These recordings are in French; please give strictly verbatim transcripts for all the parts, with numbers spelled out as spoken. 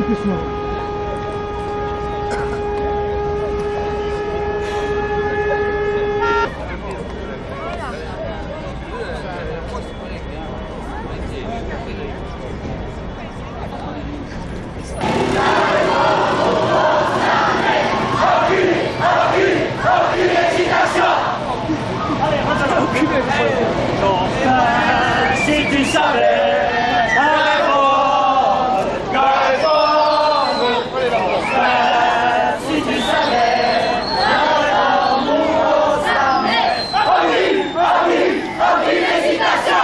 doucement. Si tu savais la réponse, la réponse, si tu savais la réponse, nous armés, aucune, aucune, aucune hésitation.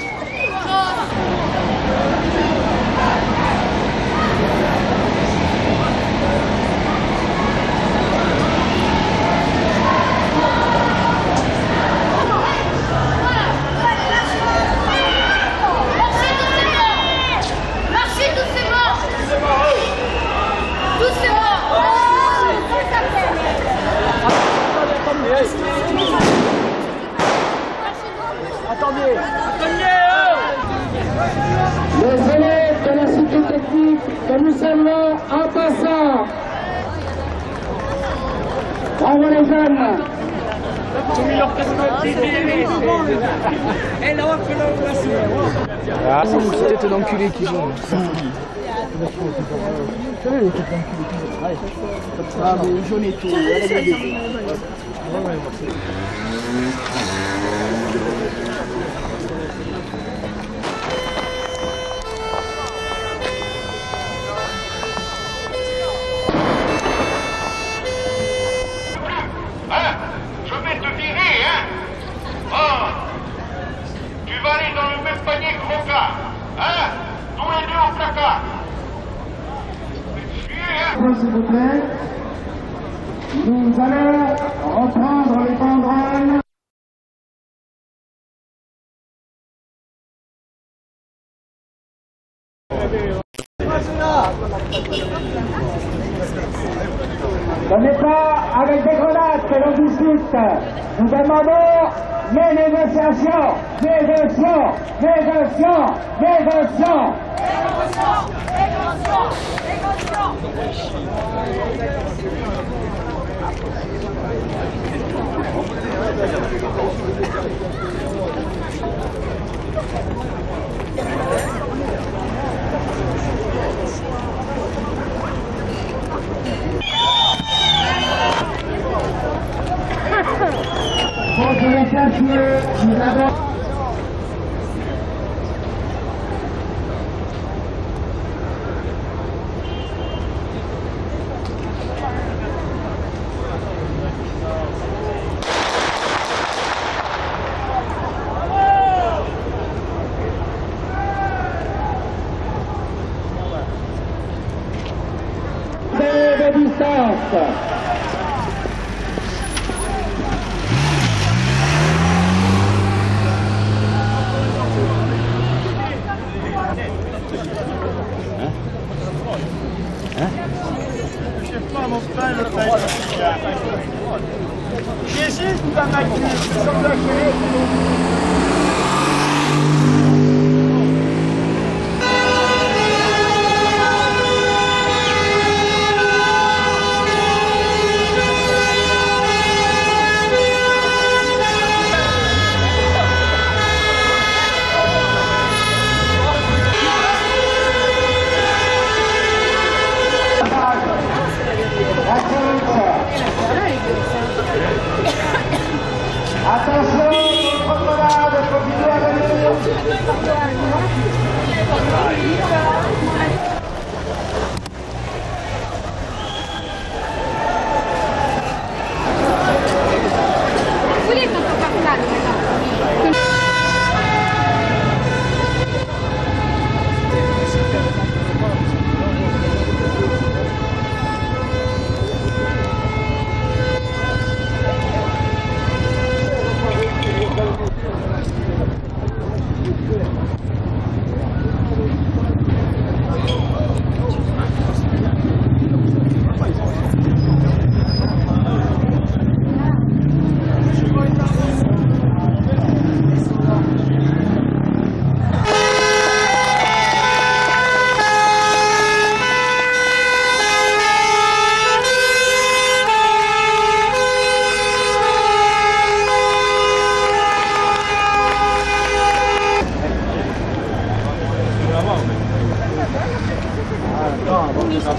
Attendez. Les élèves de la cité technique que nous saluons en passant. Bravo les jeunes. Ah, c'est une tête d'enculé qui joue. Vous savez les têtes d'enculé qui jouent. Ah mais jaune et tout. S'il vous plaît, nous allons reprendre les banderoles. Ce n'est pas avec des grenades que l'on discute. Nous demandons les négociations, négociations, négociations, négociations. Négociations, négociations, Bonjour les casiers, nous avons... de distance. Attention, contre-grenade, continuez à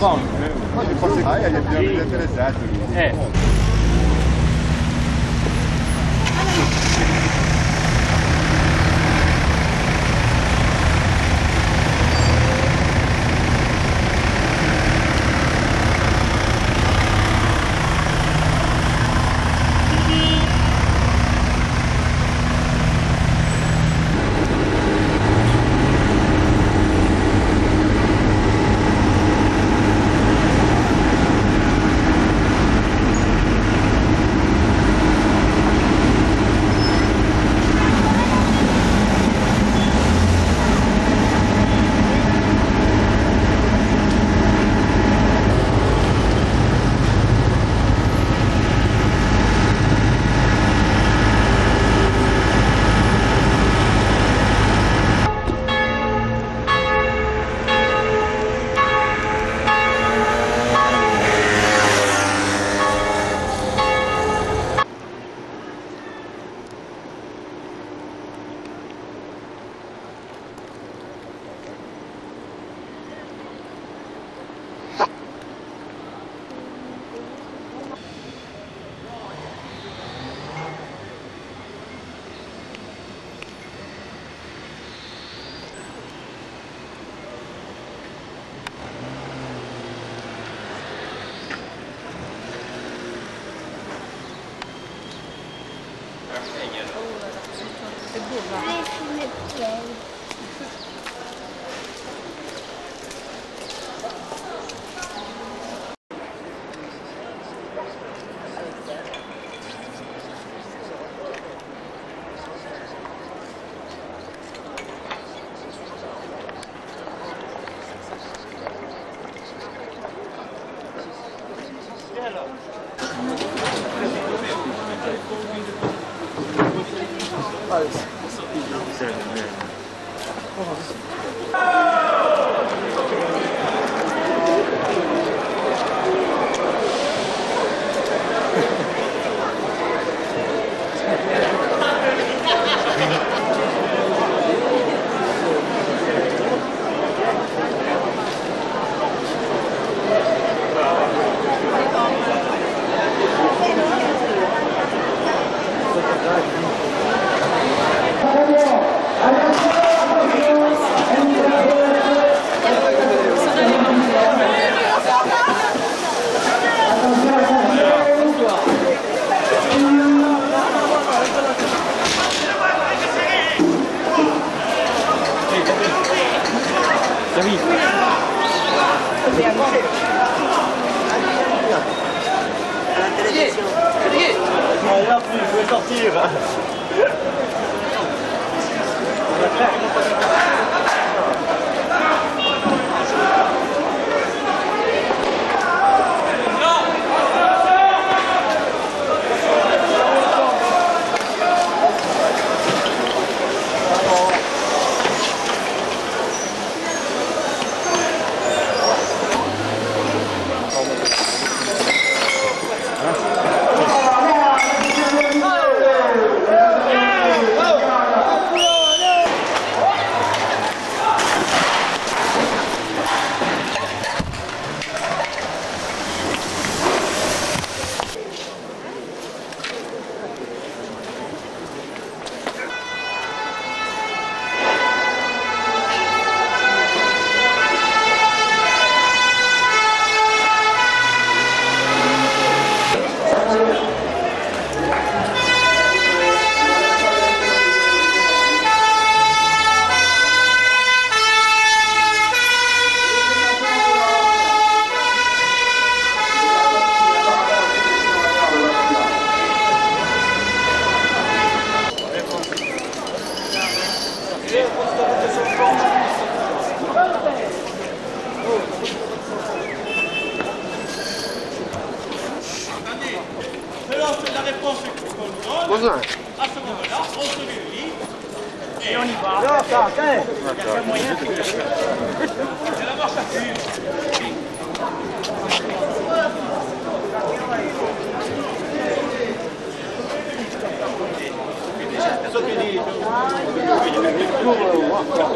bom. Ah, ele é bem interessado. É. La réponse qu'on donne, à ce moment-là, on se réunit et on y va. Il y a moyen de c'est la marche à suivre. Sono